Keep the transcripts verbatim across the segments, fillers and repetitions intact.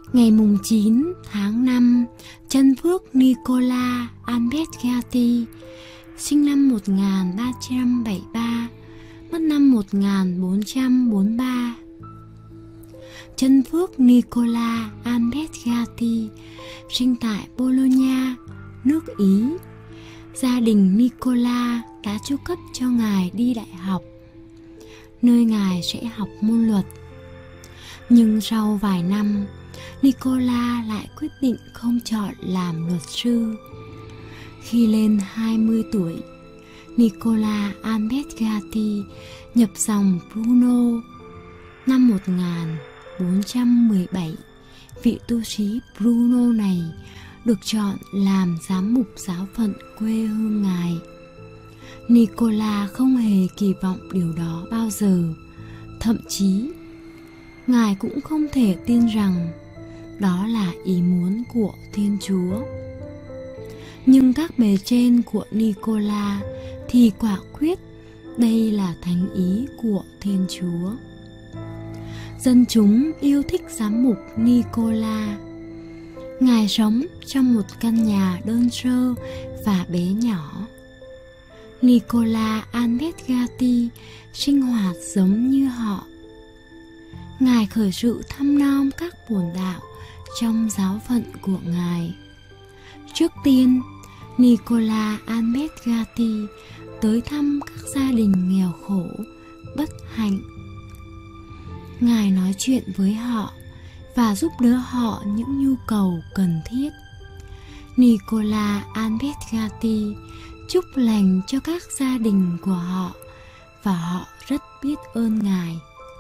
Ngày mùng chín tháng năm, chân phước Nicola Albergati, sinh năm một nghìn ba trăm bảy mươi ba, mất năm một nghìn bốn trăm bốn mươi ba. Chân phước Nicola Albergati sinh tại Bologna, nước Ý. Gia đình Nicola đã chu cấp cho ngài đi đại học, nơi ngài sẽ học môn luật. Nhưng sau vài năm, Nicola lại quyết định không chọn làm luật sư. Khi lên hai mươi tuổi, Nicola Albergati nhập dòng Bruno. Năm một nghìn bốn trăm mười bảy, vị tu sĩ Bruno này được chọn làm giám mục giáo phận quê hương ngài. Nicola không hề kỳ vọng điều đó bao giờ, thậm chí ngài cũng không thể tin rằng đó là ý muốn của Thiên Chúa. Nhưng các bề trên của Nicola thì quả quyết đây là thánh ý của Thiên Chúa. Dân chúng yêu thích giám mục Nicola. Ngài sống trong một căn nhà đơn sơ và bé nhỏ. Nicola Albergati sinh hoạt giống như họ. Ngài khởi sự thăm nom các bổn đạo trong giáo phận của ngài. Trước tiên, Nicola Albergati tới thăm các gia đình nghèo khổ, bất hạnh. Ngài nói chuyện với họ và giúp đỡ họ những nhu cầu cần thiết. Nicola Albergati chúc lành cho các gia đình của họ và họ rất biết ơn ngài.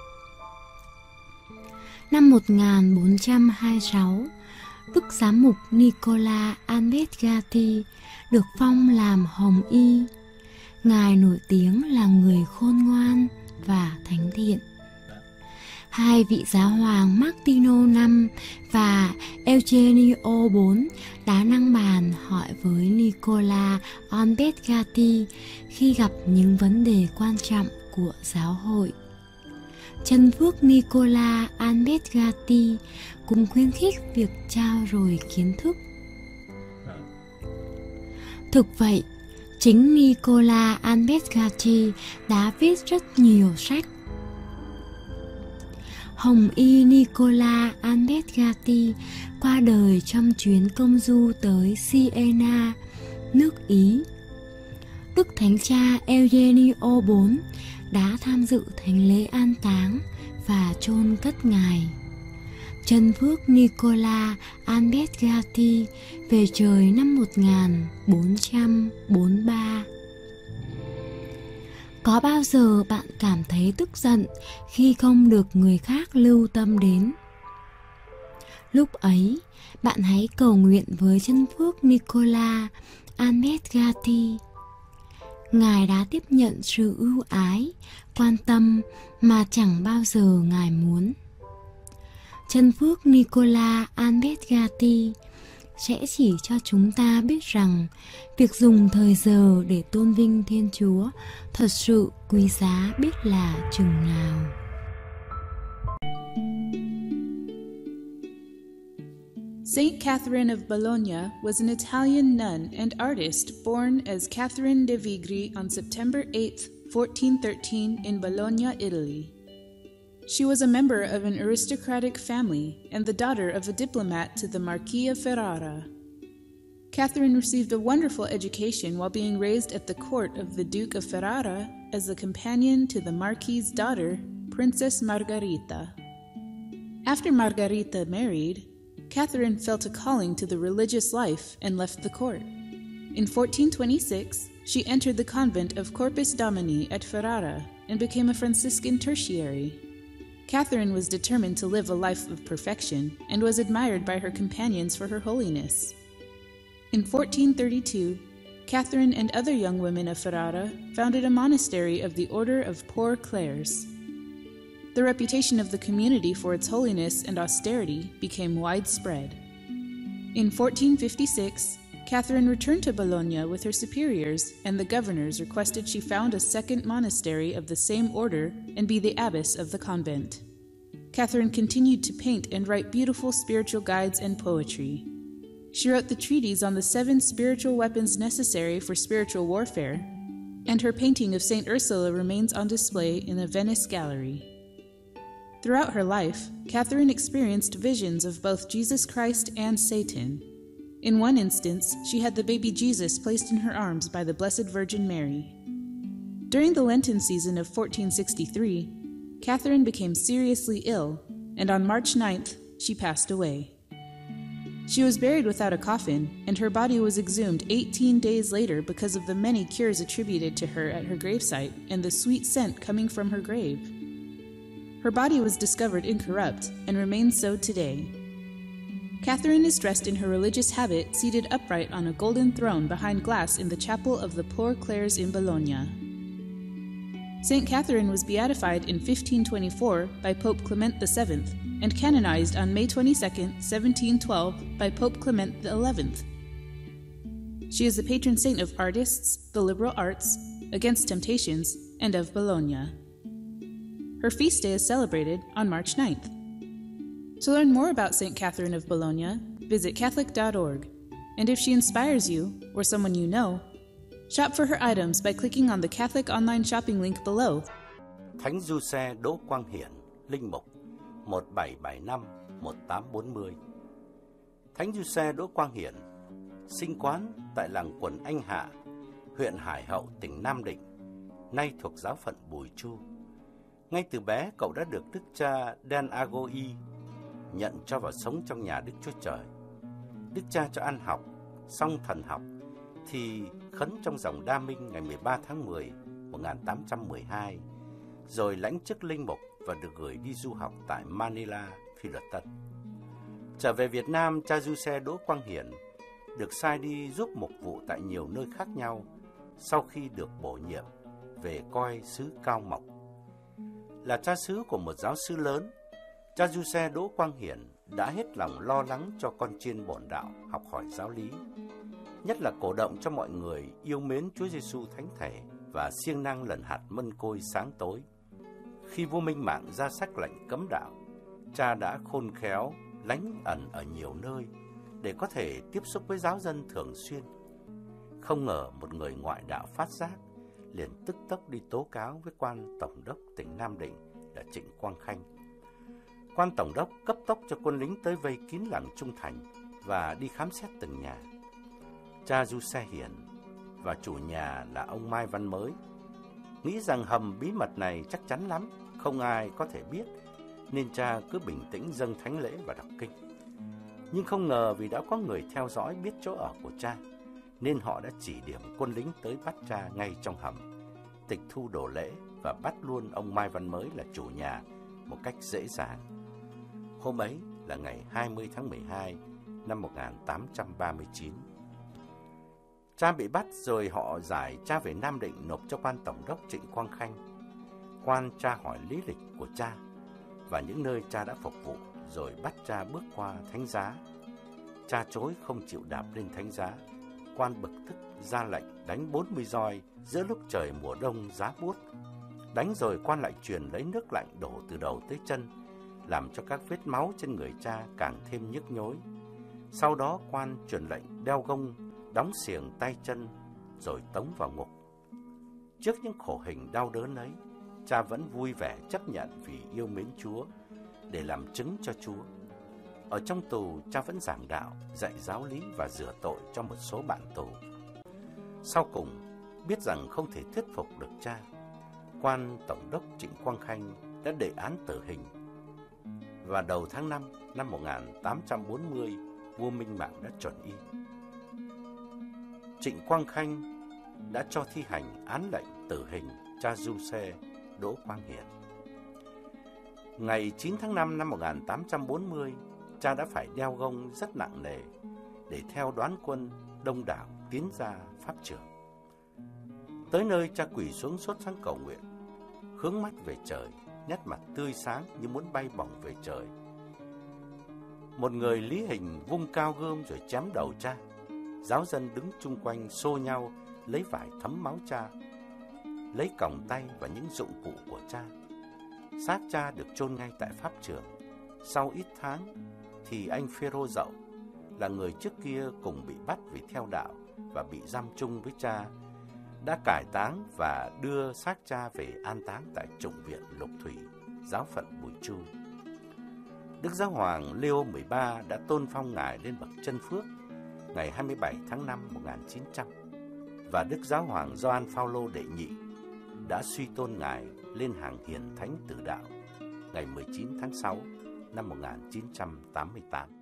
Năm một nghìn bốn trăm hai mươi sáu, Đức Giám mục Nicola Albergati được phong làm hồng y. Ngài nổi tiếng là người khôn ngoan và thánh thiện. Hai vị giáo hoàng Martino năm và Eugenio bốn đã năng bàn hỏi với Nicola Albergati khi gặp những vấn đề quan trọng của giáo hội. Chân phước Nicola Albergati cũng khuyến khích việc trao dồi kiến thức. Thực vậy, chính Nicola Albergati đã viết rất nhiều sách. Hồng y Nicola Albergati qua đời trong chuyến công du tới Siena, nước Ý. Đức Thánh cha Eugenio bốn đã tham dự thánh lễ an táng và chôn cất ngài. Chân phước Nicola Albergati về trời năm một nghìn bốn trăm bốn mươi ba. Có bao giờ bạn cảm thấy tức giận khi không được người khác lưu tâm đến? Lúc ấy, bạn hãy cầu nguyện với chân phước Nicola Albergati. Ngài đã tiếp nhận sự ưu ái, quan tâm mà chẳng bao giờ Ngài muốn. Chân phước Nicola Albergati sẽ chỉ cho chúng ta biết rằng việc dùng thời giờ để tôn vinh Thiên Chúa thật sự quý giá biết là chừng nào. Saint Catherine of Bologna was an Italian nun and artist born as Catherine de' Vigri on September eighth, fourteen thirteen in Bologna, Italy. She was a member of an aristocratic family and the daughter of a diplomat to the Marquis of Ferrara. Catherine received a wonderful education while being raised at the court of the Duke of Ferrara as the companion to the Marquis's daughter, Princess Margherita. After Margherita married, Catherine felt a calling to the religious life and left the court. In fourteen twenty-six, she entered the convent of Corpus Domini at Ferrara and became a Franciscan tertiary. Catherine was determined to live a life of perfection and was admired by her companions for her holiness. In fourteen thirty-two, Catherine and other young women of Ferrara founded a monastery of the Order of Poor Clares. The reputation of the community for its holiness and austerity became widespread. In fourteen fifty-six, Catherine returned to Bologna with her superiors, and the governors requested she found a second monastery of the same order and be the abbess of the convent. Catherine continued to paint and write beautiful spiritual guides and poetry. She wrote the treatise on the seven spiritual weapons necessary for spiritual warfare, and her painting of Saint Ursula remains on display in the Venice Gallery. Throughout her life, Catherine experienced visions of both Jesus Christ and Satan. In one instance, she had the baby Jesus placed in her arms by the Blessed Virgin Mary. During the Lenten season of fourteen sixty-three, Catherine became seriously ill, and on March ninth, she passed away. She was buried without a coffin, and her body was exhumed eighteen days later because of the many cures attributed to her at her gravesite and the sweet scent coming from her grave. Her body was discovered incorrupt and remains so today. Catherine is dressed in her religious habit, seated upright on a golden throne behind glass in the chapel of the Poor Clares in Bologna. Saint Catherine was beatified in fifteen twenty-four by Pope Clement the seventh and canonized on May twenty-second, seventeen twelve by Pope Clement the eleventh. She is the patron saint of artists, the liberal arts, against temptations, and of Bologna. Her feast day is celebrated on March ninth. To learn more about Saint Catherine of Bologna, visit Catholic dot org, and if she inspires you, or someone you know, shop for her items by clicking on the Catholic online shopping link below. Thánh Giuse Đỗ Quang Hiển, Linh Mục một bảy bảy năm đến một tám bốn mươi. Thánh Giuse Đỗ Quang Hiển sinh quán tại làng Quần Anh Hạ, huyện Hải Hậu, tỉnh Nam Định, nay thuộc giáo phận Bùi Chu. Ngay từ bé, cậu đã được Đức cha Dan Agoi nhận cho vào sống trong nhà Đức Chúa Trời. Đức cha cho ăn học, xong thần học, thì khấn trong dòng Đa Minh ngày mười ba tháng mười năm một nghìn tám trăm mười hai, rồi lãnh chức linh mục và được gửi đi du học tại Manila, Phi Luật Tân. Trở về Việt Nam, cha Giuse Đỗ Quang Hiển được sai đi giúp mục vụ tại nhiều nơi khác nhau sau khi được bổ nhiệm về coi xứ Cao Mộc. Là cha xứ của một giáo sư lớn, cha Giuse Đỗ Quang Hiển đã hết lòng lo lắng cho con chiên bổn đạo học hỏi giáo lý, nhất là cổ động cho mọi người yêu mến Chúa Giêsu thánh thể và siêng năng lần hạt mân côi sáng tối. Khi vua Minh Mạng ra sắc lệnh cấm đạo, cha đã khôn khéo lánh ẩn ở nhiều nơi để có thể tiếp xúc với giáo dân thường xuyên. Không ngờ một người ngoại đạo phát giác, liền tức tốc đi tố cáo với quan tổng đốc tỉnh Nam Định là Trịnh Quang Khanh. Quan tổng đốc cấp tốc cho quân lính tới vây kín làng Trung Thành và đi khám xét từng nhà. Cha Giuse Hiển và chủ nhà là ông Mai Văn Mới nghĩ rằng hầm bí mật này chắc chắn lắm, không ai có thể biết, nên cha cứ bình tĩnh dâng thánh lễ và đọc kinh. Nhưng không ngờ vì đã có người theo dõi biết chỗ ở của cha, nên họ đã chỉ điểm quân lính tới bắt cha ngay trong hầm, tịch thu đồ lễ và bắt luôn ông Mai Văn Mới là chủ nhà một cách dễ dàng. Hôm ấy là ngày hai mươi tháng mười hai năm một nghìn tám trăm ba mươi chín. Cha bị bắt rồi họ giải cha về Nam Định nộp cho quan tổng đốc Trịnh Quang Khanh. Quan tra hỏi lý lịch của cha và những nơi cha đã phục vụ, rồi bắt cha bước qua thánh giá. Cha chối không chịu đạp lên thánh giá. Quan bực tức ra lệnh đánh bốn mươi roi giữa lúc trời mùa đông giá buốt. Đánh rồi quan lại truyền lấy nước lạnh đổ từ đầu tới chân, làm cho các vết máu trên người cha càng thêm nhức nhối. Sau đó quan truyền lệnh đeo gông, đóng xiềng tay chân, rồi tống vào ngục. Trước những khổ hình đau đớn ấy, cha vẫn vui vẻ chấp nhận vì yêu mến Chúa, để làm chứng cho Chúa. Ở trong tù, cha vẫn giảng đạo, dạy giáo lý và rửa tội cho một số bạn tù. Sau cùng, biết rằng không thể thuyết phục được cha, quan tổng đốc Trịnh Quang Khanh đã đề án tử hình. Và đầu tháng năm năm một nghìn tám trăm bốn mươi, vua Minh Mạng đã chuẩn y. Trịnh Quang Khanh đã cho thi hành án lệnh tử hình cha Giuse Đỗ Quang Hiển. Ngày chín tháng năm năm một nghìn tám trăm bốn mươi, cha đã phải đeo gông rất nặng nề để theo đoán quân đông đảo tiến ra pháp trường. Tới nơi, cha quỳ xuống sốt sáng cầu nguyện, hướng mắt về trời, nét mặt tươi sáng như muốn bay bổng về trời. Một người lý hình vung cao gươm rồi chém đầu cha. Giáo dân đứng chung quanh xô nhau lấy vải thấm máu cha, lấy còng tay và những dụng cụ của cha. Xác cha được chôn ngay tại pháp trường. Sau ít tháng thì anh Phêrô Dậu, là người trước kia cùng bị bắt vì theo đạo và bị giam chung với cha, đã cải táng và đưa xác cha về an táng tại Chủng viện Lục Thủy, giáo phận Bùi Chu. Đức Giáo hoàng Leo mười ba đã tôn phong ngài lên bậc chân phước ngày hai mươi bảy tháng năm một nghìn chín trăm, và Đức Giáo hoàng Gioan Phaolô đệ nhị đã suy tôn ngài lên hàng hiền thánh tử đạo ngày mười chín tháng sáu năm một nghìn chín trăm tám mươi tám.